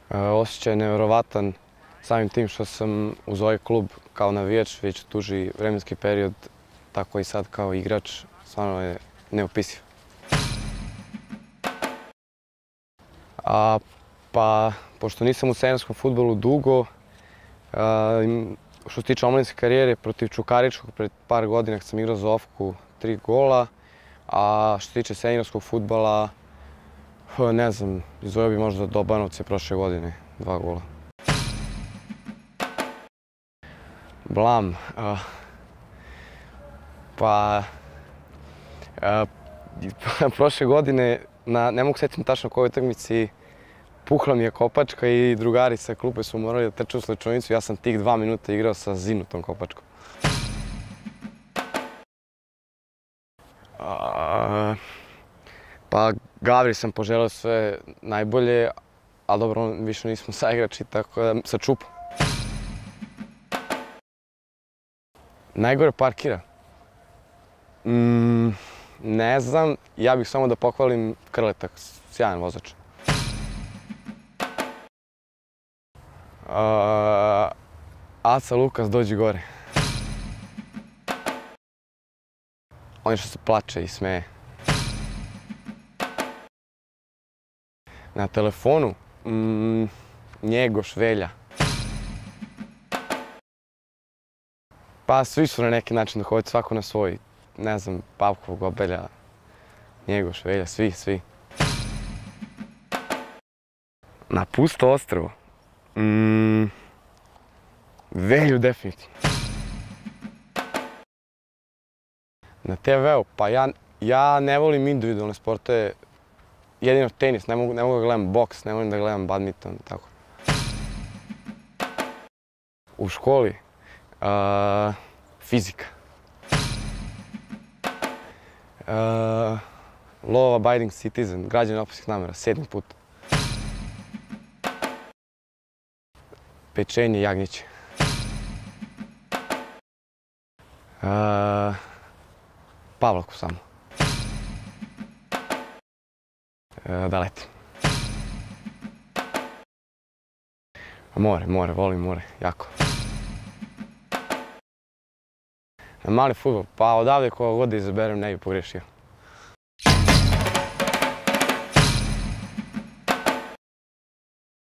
Osjećaj je nevjerovatan samim tim što sam uz ovaj klub kao navijač već duži vremenski period, tako i sad kao igrač, stvarno je neopisiv. Pa, pošto nisam u seniorskom fudbalu dugo, što se tiče omladinske karijere, protiv Čukaričkog pred par godina kad sam igrao za Ofku 3 gola, a što se tiče seniorskog fudbala, ne znam, izdvojio bi možda do Banovce prošle godine, 2 gola. Blam, prošle godine, ne mogu sjetiti tačno kojoj utakmici, pukla mi je kopačka i drugari sa klupe su morali da trče u slačionicu. Ja sam tih 2 minuta igrao sa zinutom kopačkom. Pa Gavri sam poželeo sve najbolje, ali dobro, više nismo saigrači, tako da sa Čupom. Najgore parkira? Ne znam, ja bih samo da pohvalim Krletak, sjajan vozač. Aca Lukas, dođi gore. On je što se plače i smeje. Na telefonu? Njegoš, Velja. Pa svi su na neki način duhoviti, svako na svoj. Ne znam, Pavkov, Gobelja, Njegoš, Velja, svi. Na pusto ostrvo? Velju definitivno. Na TV-u? Pa ja ne volim individualne sportove, jedino tenis, ne mogu da gledam boks, ne volim da gledam badminton, tako. U školi? Fizika. Law abiding citizen, građanin opasnih namera, 7. put. Pečenje jagnjeće. Pavlaku samo. Da letim. More, volim more, jako. Na mali fudbal, pa odavde koga god da izaberem ne bi pogrešio.